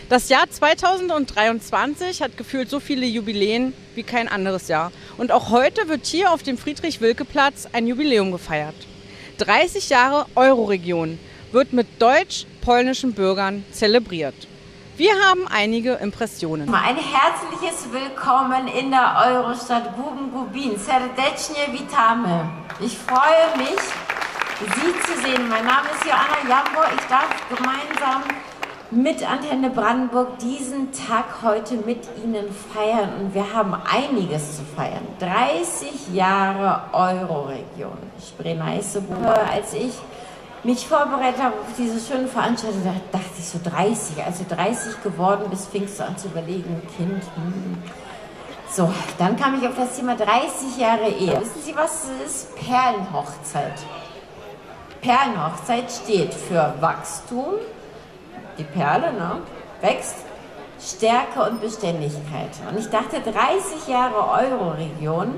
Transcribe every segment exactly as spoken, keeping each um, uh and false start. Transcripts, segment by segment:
Das Jahr zweitausenddreiundzwanzig hat gefühlt so viele Jubiläen wie kein anderes Jahr. Und auch heute wird hier auf dem Friedrich-Wilke-Platz ein Jubiläum gefeiert. dreißig Jahre Euroregion wird mit deutsch-polnischen Bürgern zelebriert. Wir haben einige Impressionen. Ein herzliches Willkommen in der Eurostadt Guben-Gubin. Serdecznie witamy. Ich freue mich, Sie zu sehen. Mein Name ist Joanna Jambor. Ich darf gemeinsam mit Antenne Brandenburg diesen Tag heute mit Ihnen feiern. Und wir haben einiges zu feiern. dreißig Jahre Euroregion. Ich bin heiße Buche. Als ich mich vorbereitet habe auf diese schöne Veranstaltung, da dachte ich so dreißig. Also dreißig geworden bist, fingst du an zu überlegen, Kind. Hm. So, dann kam ich auf das Thema dreißig Jahre Ehe. Wissen Sie, was das ist? Perlenhochzeit. Perlenhochzeit steht für Wachstum. Die Perle, ne, wächst, Stärke und Beständigkeit. Und ich dachte, dreißig Jahre Euroregion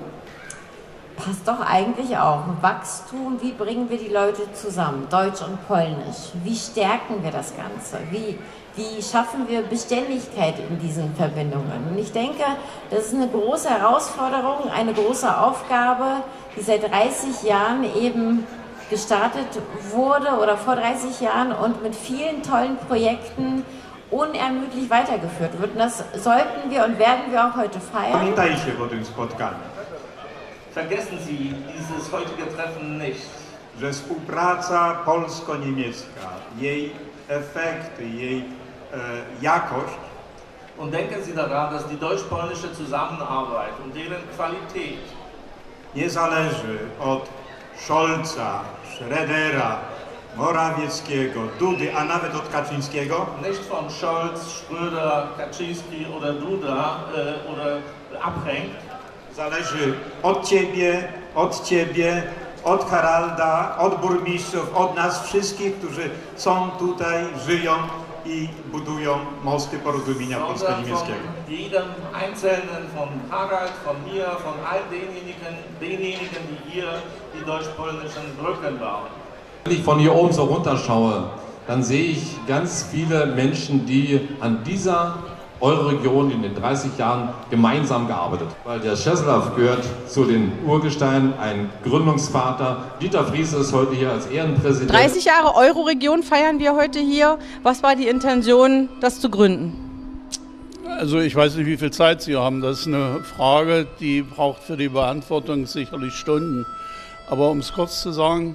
passt doch eigentlich auch. Wachstum, wie bringen wir die Leute zusammen, Deutsch und Polnisch? Wie stärken wir das Ganze? Wie, wie schaffen wir Beständigkeit in diesen Verbindungen? Und ich denke, das ist eine große Herausforderung, eine große Aufgabe, die seit dreißig Jahren eben gestartet wurde oder vor dreißig Jahren und mit vielen tollen Projekten unermüdlich weitergeführt wird. Und das sollten wir und werden wir auch heute feiern. Pamiętajcie po tym spotkaniu, Vergessen Sie dieses heutige Treffen nicht, że współpraca polsko-niemiecka, jej efekty, jej e, jakość und denken Sie daran, dass die deutsch-polnische Zusammenarbeit und deren Qualität nie zależy od Scholza, Schrödera, Morawieckiego, Dudy, a nawet od Kaczyńskiego. nicht von Scholz, Schröder, Kaczynski oder Duda äh, oder abhängt. Zależy od Ciebie, od Ciebie, od Haralda, od burmistrzów, od nas wszystkich, którzy są tutaj, żyją i budują mosty porozumienia polsko-niemieckiego. Von jedem Einzelnen, von Harald, von mir, von all denjenigen, denjenigen, die hier die deutsch-polnischen Brücken bauen. Wenn ich von hier oben so runterschaue, dann sehe ich ganz viele Menschen, die an dieser Euroregion in den dreißig Jahren gemeinsam gearbeitet haben. Weil der Czeslaw gehört zu den Urgesteinen, ein Gründungsvater. Dieter Friese ist heute hier als Ehrenpräsident. dreißig Jahre Euroregion feiern wir heute hier. Was war die Intention, das zu gründen? Also ich weiß nicht, wie viel Zeit Sie haben. Das ist eine Frage, die braucht für die Beantwortung sicherlich Stunden. Aber um es kurz zu sagen,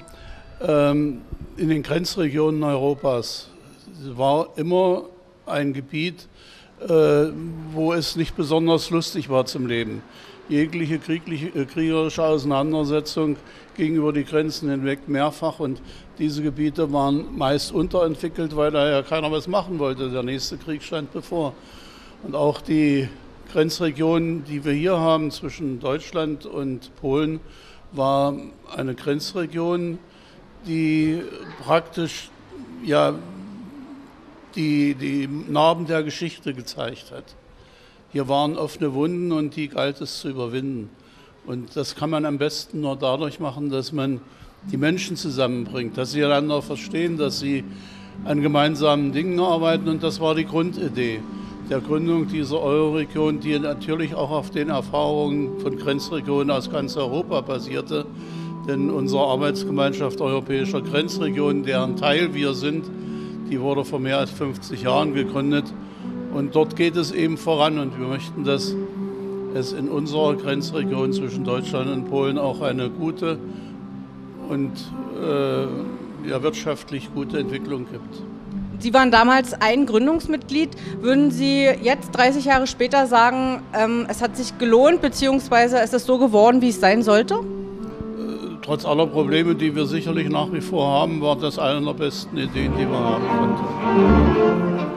in den Grenzregionen Europas war immer ein Gebiet, wo es nicht besonders lustig war zum Leben. Jegliche kriegliche, kriegerische Auseinandersetzung ging über die Grenzen hinweg mehrfach und diese Gebiete waren meist unterentwickelt, weil da ja keiner was machen wollte. Der nächste Krieg stand bevor. Und auch die Grenzregion, die wir hier haben zwischen Deutschland und Polen, war eine Grenzregion, die praktisch ja, die, die Narben der Geschichte gezeigt hat. Hier waren offene Wunden und die galt es zu überwinden. Und das kann man am besten nur dadurch machen, dass man die Menschen zusammenbringt, dass sie einander verstehen, dass sie an gemeinsamen Dingen arbeiten. Und das war die Grundidee der Gründung dieser Euroregion, die natürlich auch auf den Erfahrungen von Grenzregionen aus ganz Europa basierte. Denn unsere Arbeitsgemeinschaft europäischer Grenzregionen, deren Teil wir sind, die wurde vor mehr als fünfzig Jahren gegründet. Und dort geht es eben voran. Und wir möchten, dass es in unserer Grenzregion zwischen Deutschland und Polen auch eine gute und äh, ja, wirtschaftlich gute Entwicklung gibt. Sie waren damals ein Gründungsmitglied. Würden Sie jetzt, dreißig Jahre später, sagen, ähm, es hat sich gelohnt, beziehungsweise es ist so geworden, wie es sein sollte? Trotz aller Probleme, die wir sicherlich nach wie vor haben, war das eine der besten Ideen, die wir haben konnten.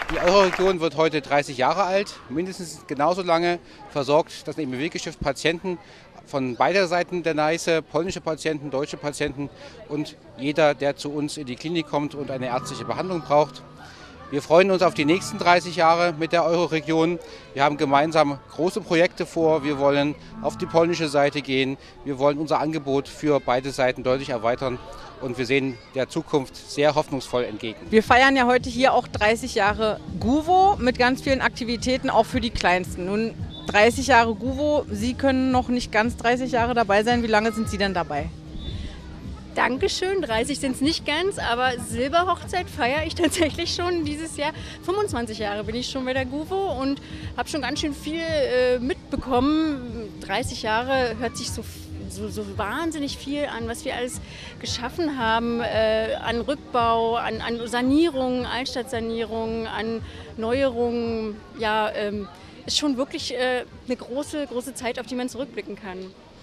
Die Euroregion wird heute dreißig Jahre alt, mindestens genauso lange versorgt das M E W-Geschäft Patienten von beider Seiten der Neiße, polnische Patienten, deutsche Patienten und jeder, der zu uns in die Klinik kommt und eine ärztliche Behandlung braucht. Wir freuen uns auf die nächsten dreißig Jahre mit der Euroregion. Wir haben gemeinsam große Projekte vor. Wir wollen auf die polnische Seite gehen. Wir wollen unser Angebot für beide Seiten deutlich erweitern. Und wir sehen der Zukunft sehr hoffnungsvoll entgegen. Wir feiern ja heute hier auch dreißig Jahre GUVO mit ganz vielen Aktivitäten, auch für die Kleinsten. Nun, dreißig Jahre GUVO, Sie können noch nicht ganz dreißig Jahre dabei sein. Wie lange sind Sie denn dabei? Dankeschön, dreißig sind es nicht ganz, aber Silberhochzeit feiere ich tatsächlich schon dieses Jahr. fünfundzwanzig Jahre bin ich schon bei der GUVO und habe schon ganz schön viel äh, mitbekommen. dreißig Jahre hört sich so, so, so wahnsinnig viel an, was wir alles geschaffen haben, äh, an Rückbau, an, an Sanierungen, Altstadtsanierungen, an Neuerungen. Ja, ähm, ist schon wirklich äh, eine große, große Zeit, auf die man zurückblicken kann.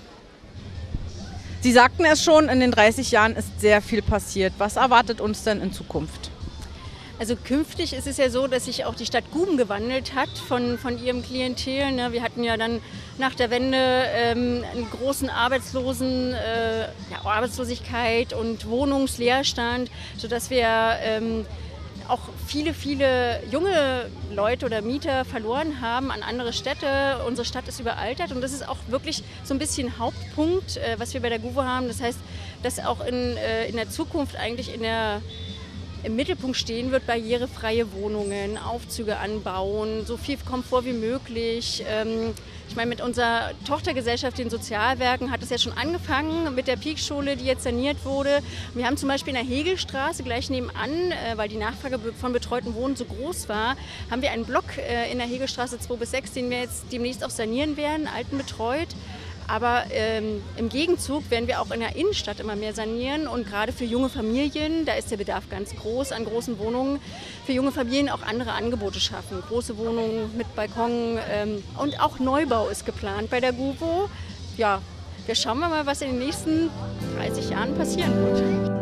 Sie sagten es schon, in den dreißig Jahren ist sehr viel passiert. Was erwartet uns denn in Zukunft? Also künftig ist es ja so, dass sich auch die Stadt Guben gewandelt hat von, von ihrem Klientel. Ne? Wir hatten ja dann nach der Wende ähm, einen großen Arbeitslosen, äh, ja, Arbeitslosigkeit und Wohnungsleerstand, sodass wir ähm, auch viele, viele junge Leute oder Mieter verloren haben an andere Städte. Unsere Stadt ist überaltert und das ist auch wirklich so ein bisschen Hauptpunkt, äh, was wir bei der GUVO haben. Das heißt, dass auch in, äh, in der Zukunft eigentlich in der, im Mittelpunkt stehen wird, barrierefreie Wohnungen, Aufzüge anbauen, so viel Komfort wie möglich. Ähm, Ich meine, mit unserer Tochtergesellschaft, den Sozialwerken, hat es ja schon angefangen mit der Peakschule, die jetzt saniert wurde. Wir haben zum Beispiel in der Hegelstraße gleich nebenan, weil die Nachfrage von betreuten Wohnen so groß war, haben wir einen Block in der Hegelstraße zwei bis sechs, den wir jetzt demnächst auch sanieren werden, altenbetreut. Aber ähm, im Gegenzug werden wir auch in der Innenstadt immer mehr sanieren und gerade für junge Familien, da ist der Bedarf ganz groß an großen Wohnungen, für junge Familien auch andere Angebote schaffen. Große Wohnungen mit Balkon ähm, und auch Neubau ist geplant bei der GUVO. Ja, wir schauen mal, was in den nächsten dreißig Jahren passieren wird.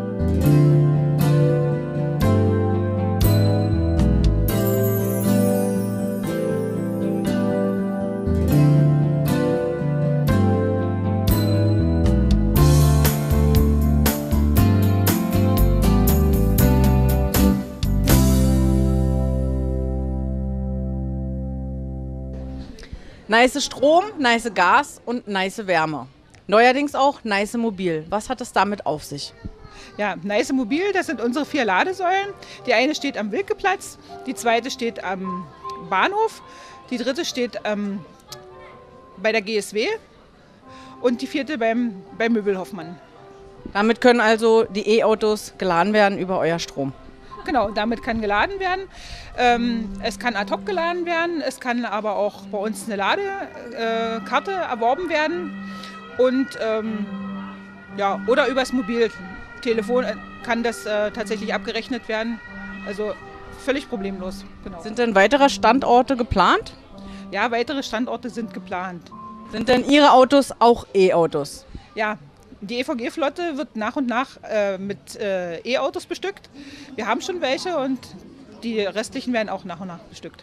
Nice Strom, nice Gas und nice Wärme. Neuerdings auch nice Mobil. Was hat es damit auf sich? Ja, nice Mobil, das sind unsere vier Ladesäulen. Die eine steht am Wilkeplatz, die zweite steht am Bahnhof, die dritte steht ähm, bei der G S W und die vierte beim, beim Möbelhoffmann. Damit können also die E-Autos geladen werden über euer Strom? Genau, damit kann geladen werden. Ähm, es kann ad hoc geladen werden, es kann aber auch bei uns eine Ladekarte äh, erworben werden. Und ähm, ja, oder übers Mobiltelefon kann das äh, tatsächlich abgerechnet werden. Also völlig problemlos. Genau. Sind denn weitere Standorte geplant? Ja, weitere Standorte sind geplant. Sind denn Ihre Autos auch E-Autos? Ja. Die E V G-Flotte wird nach und nach äh, mit äh, E-Autos bestückt. Wir haben schon welche und die restlichen werden auch nach und nach bestückt.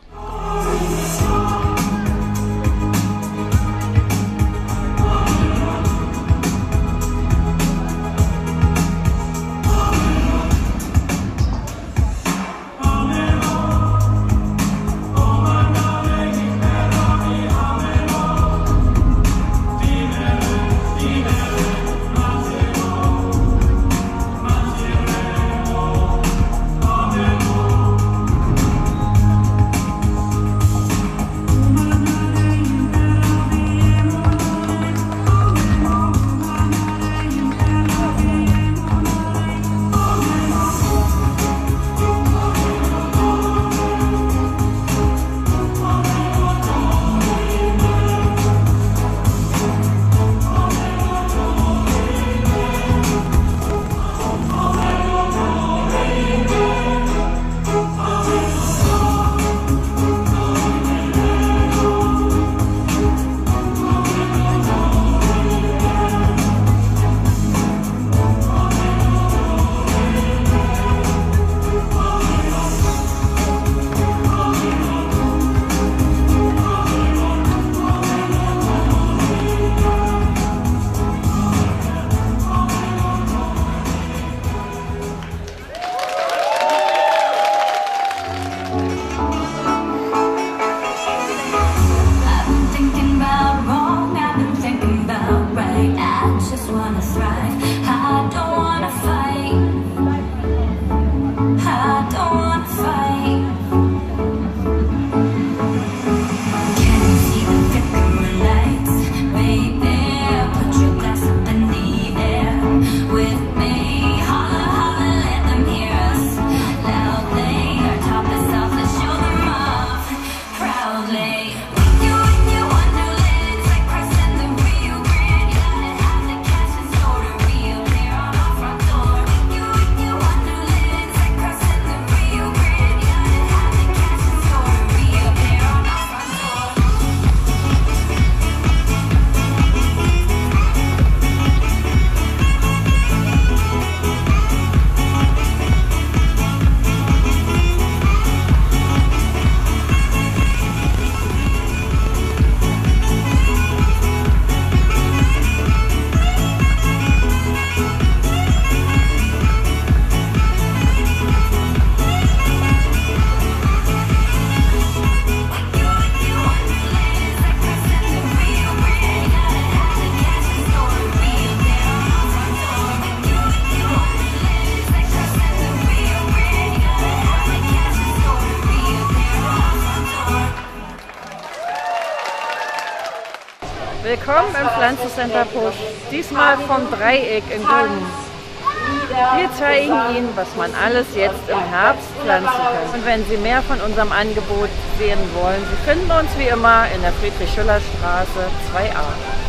Willkommen im Pflanzencenter Pusch, diesmal vom Dreieck in Guben. Wir zeigen Ihnen, was man alles jetzt im Herbst pflanzen kann. Und wenn Sie mehr von unserem Angebot sehen wollen, Sie finden uns wie immer in der Friedrich-Schiller-Straße zwei a.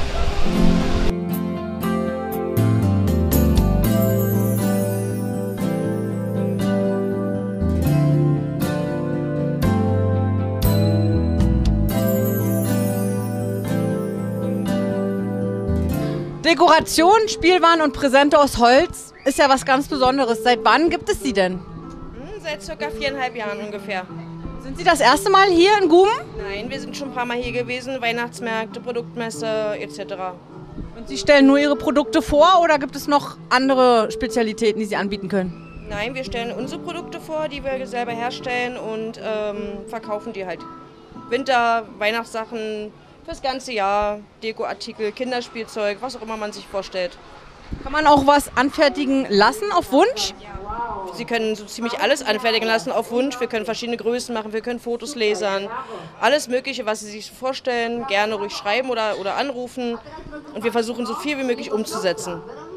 Dekoration, Spielwaren und Präsente aus Holz ist ja was ganz Besonderes. Seit wann gibt es die denn? Seit circa viereinhalb Jahren ungefähr. Sind Sie das erste Mal hier in Guben? Nein, wir sind schon ein paar Mal hier gewesen, Weihnachtsmärkte, Produktmesse et cetera. Und Sie stellen nur Ihre Produkte vor oder gibt es noch andere Spezialitäten, die Sie anbieten können? Nein, wir stellen unsere Produkte vor, die wir selber herstellen und ähm, verkaufen die halt. Winter, Weihnachtssachen, fürs ganze Jahr, Dekoartikel, Kinderspielzeug, was auch immer man sich vorstellt. Kann man auch was anfertigen lassen auf Wunsch? Sie können so ziemlich alles anfertigen lassen auf Wunsch. Wir können verschiedene Größen machen, wir können Fotos lasern. Alles Mögliche, was Sie sich vorstellen, gerne ruhig schreiben oder, oder anrufen. Und wir versuchen so viel wie möglich umzusetzen.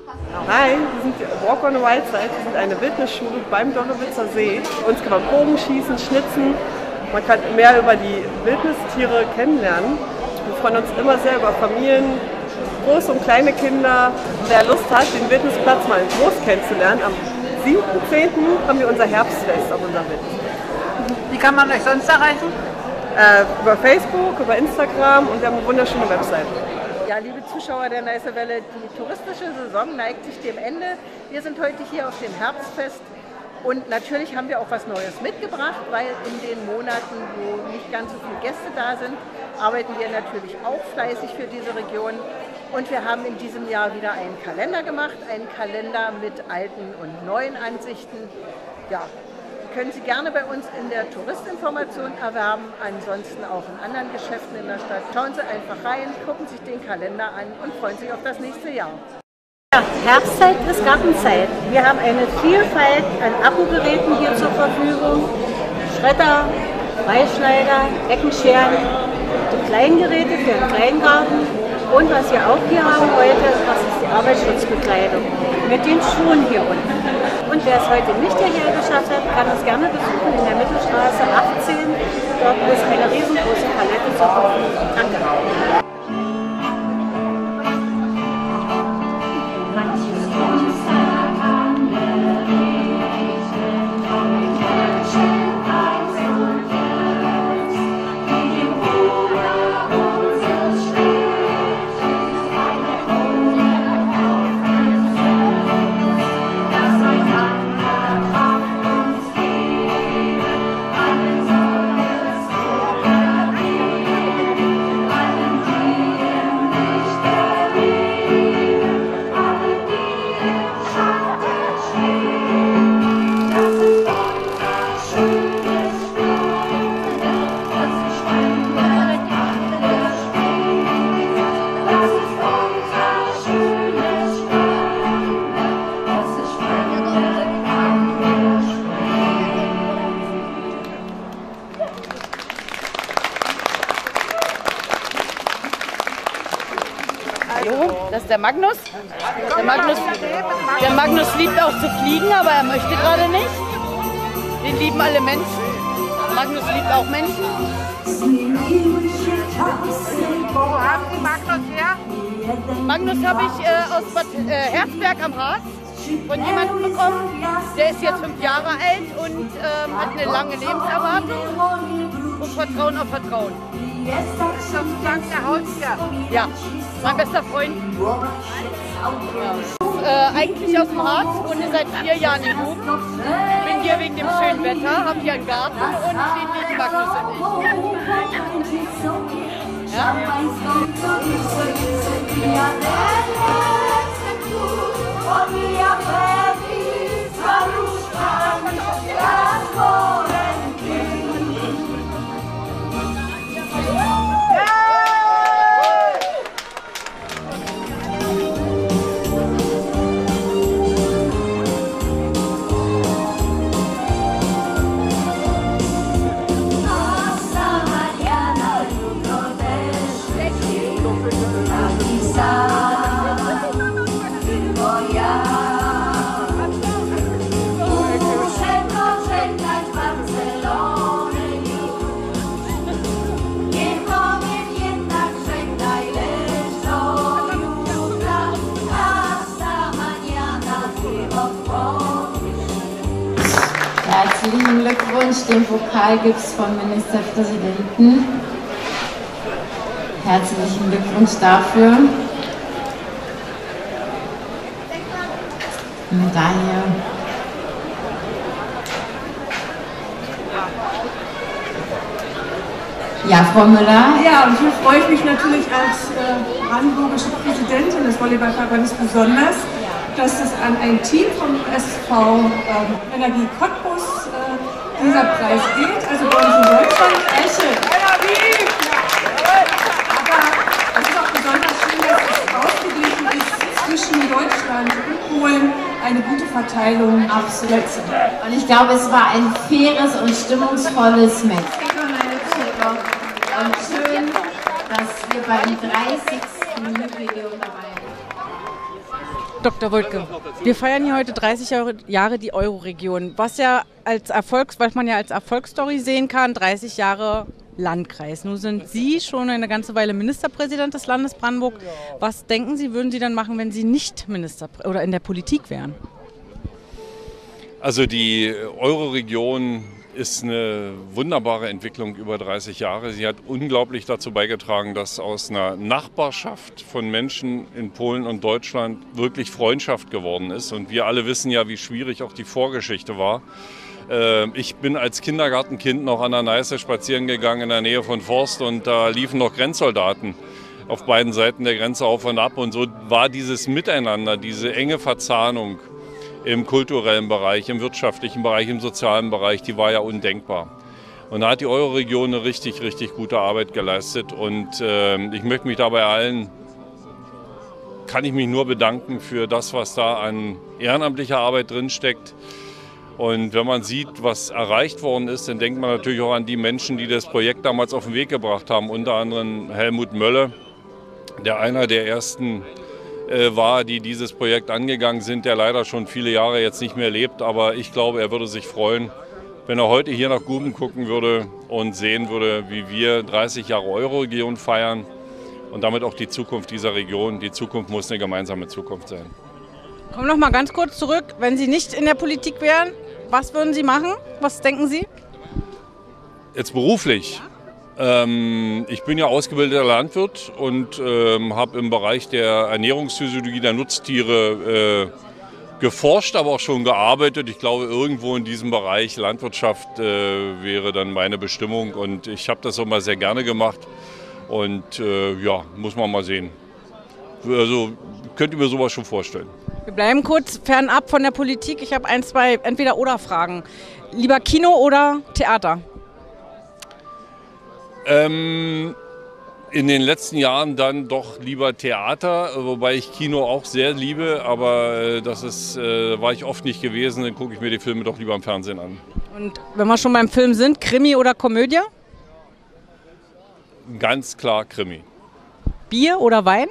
Hi, wir sind Walk on the Wild Side. Wir sind eine Wildnisschule beim Donowitzer See. Uns kann man Bogenschießen, Schnitzen. Man kann mehr über die Wildnistiere kennenlernen. Wir freuen uns immer sehr über Familien, große und kleine Kinder. Wer Lust hat, den Wildnisplatz mal in groß kennenzulernen, am siebten zehnten haben wir unser Herbstfest auf unserem Wildnisplatz. Wie kann man euch sonst erreichen? Äh, über Facebook, über Instagram und wir haben eine wunderschöne Website. Ja, liebe Zuschauer der Neiße Welle, die touristische Saison neigt sich dem Ende. Wir sind heute hier auf dem Herbstfest. Und natürlich haben wir auch was Neues mitgebracht, weil in den Monaten, wo nicht ganz so viele Gäste da sind, arbeiten wir natürlich auch fleißig für diese Region. Und wir haben in diesem Jahr wieder einen Kalender gemacht, einen Kalender mit alten und neuen Ansichten. Ja, können Sie gerne bei uns in der Touristinformation erwerben, ansonsten auch in anderen Geschäften in der Stadt. Schauen Sie einfach rein, gucken sich den Kalender an und freuen sich auf das nächste Jahr. Ja, Herbstzeit ist Gartenzeit. Wir haben eine Vielfalt an Akkugeräten hier zur Verfügung. Schredder, Reißschneider, Eckenscheren, die Kleingeräte für den Kleingarten. Und was wir auch hier haben heute, das ist die Arbeitsschutzbekleidung mit den Schuhen hier unten. Und wer es heute nicht hierher geschafft hat, kann uns gerne besuchen in der Mittelstraße achtzehn. Dort ist eine riesengroße Palette zur Verfügung. Danke. Das ist der Magnus. Der Magnus, der Magnus liebt auch zu fliegen, aber er möchte gerade nicht. Den lieben alle Menschen. Magnus liebt auch Menschen. Wo haben Sie Magnus her? Magnus habe ich äh, aus Bad äh, Herzberg am Harz von jemandem bekommen. Der ist jetzt fünf Jahre alt und ähm, hat eine lange Lebenserwartung und Vertrauen auf Vertrauen. Das ist sozusagen der Haustier. Ja, mein bester Freund. Ja. Äh, eigentlich aus dem Harz, wohne seit vier Jahren in Guben. Bin hier wegen dem schönen Wetter, habe hier einen Garten und den lieben Magnus und ich. Ja? Mariana, jutro deszcz, Herzlichen Glückwunsch, den Pokal gibt es vom Ministerpräsidenten. Herzlichen Glückwunsch dafür. Medaille. Ja, Frau Müller. Ja, und hier freue ich mich natürlich als äh, brandenburgische Präsidentin des Volleyballverbandes besonders, dass es an ein Team vom S V ähm, Energie Cottbus äh, dieser Preis geht, also bei uns in Deutschland. Esche. Energie! Aber es ist auch besonders schön, dass es ausgeglichen ist zwischen Deutschland und Polen, eine gute Verteilung. Absolut. Und ich glaube, es war ein faires und stimmungsvolles Match. Und schön, dass wir beim dreißigsten Jubiläum dabei sind. Doktor Wuttke, wir feiern hier heute dreißig Jahre die Euro-Region, was ja als Erfolgs, was man ja als Erfolgsstory sehen kann, dreißig Jahre Landkreis. Nun sind Sie schon eine ganze Weile Ministerpräsident des Landes Brandenburg. Was denken Sie, würden Sie dann machen, wenn Sie nicht Minister oder in der Politik wären? Also die Euro-Region ist eine wunderbare Entwicklung über dreißig Jahre. Sie hat unglaublich dazu beigetragen, dass aus einer Nachbarschaft von Menschen in Polen und Deutschland wirklich Freundschaft geworden ist. Und wir alle wissen ja, wie schwierig auch die Vorgeschichte war. Ich bin als Kindergartenkind noch an der Neiße spazieren gegangen in der Nähe von Forst und da liefen noch Grenzsoldaten auf beiden Seiten der Grenze auf und ab. Und so war dieses Miteinander, diese enge Verzahnung im kulturellen Bereich, im wirtschaftlichen Bereich, im sozialen Bereich, die war ja undenkbar. Und da hat die Euro-Region eine richtig, richtig gute Arbeit geleistet. Und äh, ich möchte mich dabei allen, kann ich mich nur bedanken für das, was da an ehrenamtlicher Arbeit drinsteckt. Und wenn man sieht, was erreicht worden ist, dann denkt man natürlich auch an die Menschen, die das Projekt damals auf den Weg gebracht haben. Unter anderem Helmut Mölle, der einer der ersten war, die dieses Projekt angegangen sind, der leider schon viele Jahre jetzt nicht mehr lebt. Aber ich glaube, er würde sich freuen, wenn er heute hier nach Guben gucken würde und sehen würde, wie wir dreißig Jahre Euro-Region feiern und damit auch die Zukunft dieser Region. Die Zukunft muss eine gemeinsame Zukunft sein. Komm noch mal ganz kurz zurück. Wenn Sie nicht in der Politik wären, was würden Sie machen? Was denken Sie? Jetzt beruflich. Ähm, ich bin ja ausgebildeter Landwirt und ähm, habe im Bereich der Ernährungsphysiologie der Nutztiere äh, geforscht, aber auch schon gearbeitet. Ich glaube, irgendwo in diesem Bereich Landwirtschaft äh, wäre dann meine Bestimmung und ich habe das auch mal sehr gerne gemacht und äh, ja, muss man mal sehen. Also könnt ihr mir sowas schon vorstellen. Wir bleiben kurz fernab von der Politik. Ich habe ein, zwei Entweder-Oder-Fragen. Lieber Kino oder Theater? Ähm, in den letzten Jahren dann doch lieber Theater, wobei ich Kino auch sehr liebe, aber äh, das ist, äh, war ich oft nicht gewesen, dann gucke ich mir die Filme doch lieber im Fernsehen an. Und wenn wir schon beim Film sind, Krimi oder Komödie? Ganz klar Krimi. Bier oder Wein?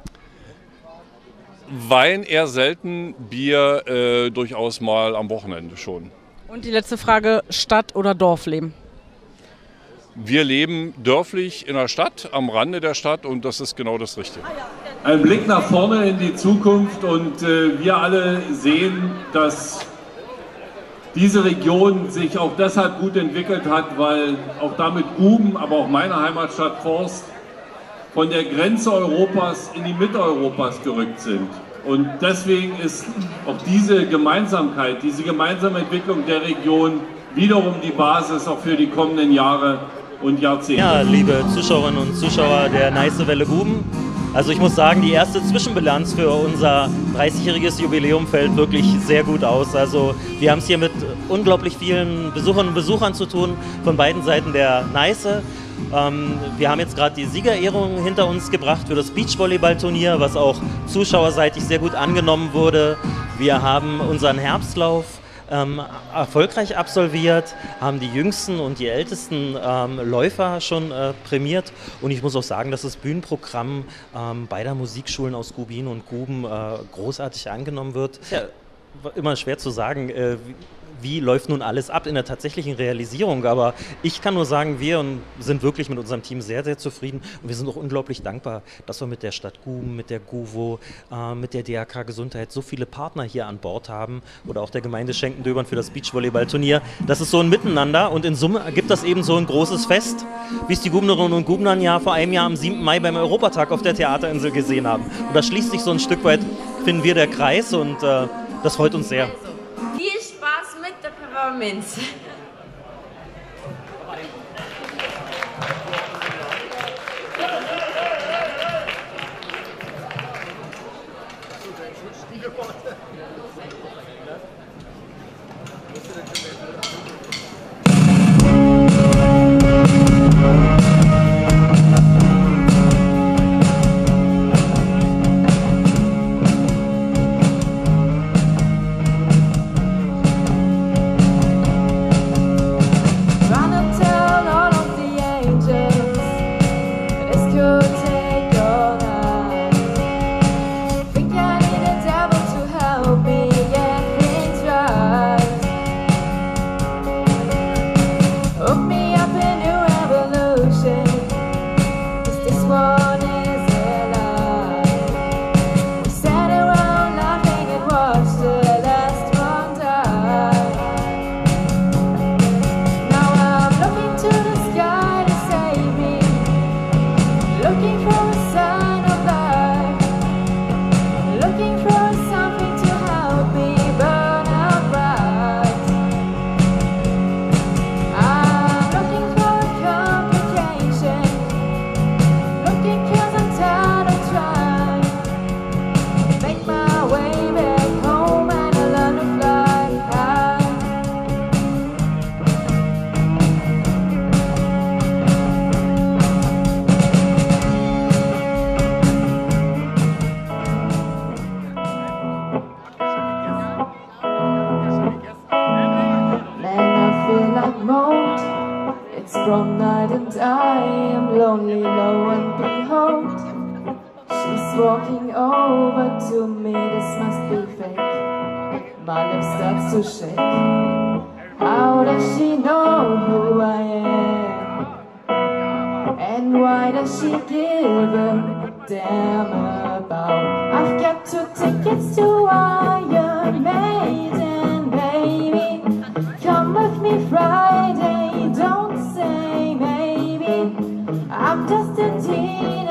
Wein eher selten, Bier äh, durchaus mal am Wochenende schon. Und die letzte Frage, Stadt- oder Dorfleben? Wir leben dörflich in der Stadt, am Rande der Stadt und das ist genau das Richtige. Ein Blick nach vorne in die Zukunft und äh, wir alle sehen, dass diese Region sich auch deshalb gut entwickelt hat, weil auch damit Guben, aber auch meine Heimatstadt Forst von der Grenze Europas in die Mitte Europas gerückt sind. Und deswegen ist auch diese Gemeinsamkeit, diese gemeinsame Entwicklung der Region wiederum die Basis auch für die kommenden Jahre und Jahrzehnte. Ja, liebe Zuschauerinnen und Zuschauer der Neiße Welle Guben, also ich muss sagen, die erste Zwischenbilanz für unser dreißigjähriges Jubiläum fällt wirklich sehr gut aus. Also wir haben es hier mit unglaublich vielen Besucherinnen und Besuchern zu tun, von beiden Seiten der Neiße. Ähm, wir haben jetzt gerade die Siegerehrung hinter uns gebracht für das Beachvolleyball-Turnier, was auch zuschauerseitig sehr gut angenommen wurde. Wir haben unseren Herbstlauf Ähm, erfolgreich absolviert, haben die jüngsten und die ältesten ähm, Läufer schon äh, prämiert und ich muss auch sagen, dass das Bühnenprogramm ähm, beider Musikschulen aus Gubin und Guben äh, großartig angenommen wird. Ja, immer schwer zu sagen, äh, wie läuft nun alles ab in der tatsächlichen Realisierung. Aber ich kann nur sagen, wir sind wirklich mit unserem Team sehr, sehr zufrieden und wir sind auch unglaublich dankbar, dass wir mit der Stadt Guben, mit der GUVO, äh, mit der D A K Gesundheit so viele Partner hier an Bord haben oder auch der Gemeinde Schenkendöbern für das Beachvolleyballturnier. Das ist so ein Miteinander und in Summe ergibt das eben so ein großes Fest, wie es die Gubenerinnen und Gubener ja vor einem Jahr am siebten Mai beim Europatag auf der Theaterinsel gesehen haben. Und da schließt sich so ein Stück weit, finden wir, der Kreis und äh, das freut uns sehr. Viel Spaß mit der Pfefferminz. From night and I am lonely, lo and behold, she's walking over to me. This must be fake. My lips starts to shake. How does she know who I am? And why does she give a damn about? I've got two tickets to Iron Maiden, baby. Come with me Friday, don't say maybe. I'm just a teen